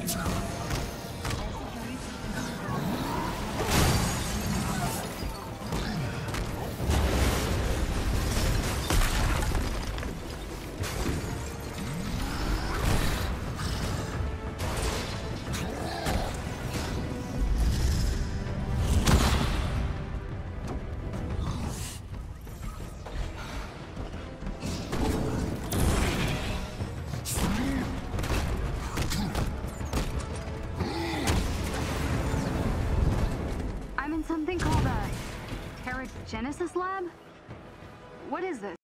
Something called a Genesis lab? What is this?